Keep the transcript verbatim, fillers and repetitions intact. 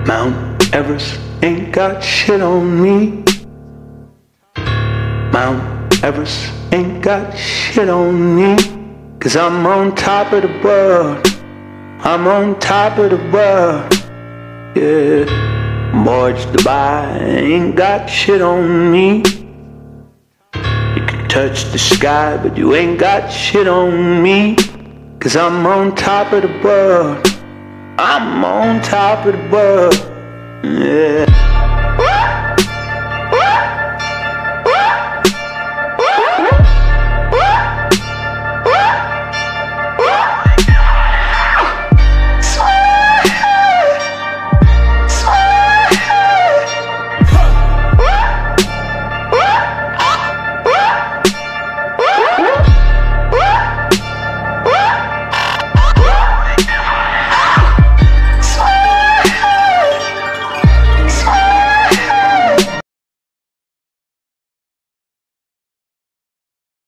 Mount Everest ain't got shit on me. Mount Everest ain't got shit on me. Cause I'm on top of the world. I'm on top of the world. Yeah. Moj Dubai ain't got shit on me. You can touch the sky, but you ain't got shit on me. Cause I'm on top of the world. I'm on top of the world. Yeah.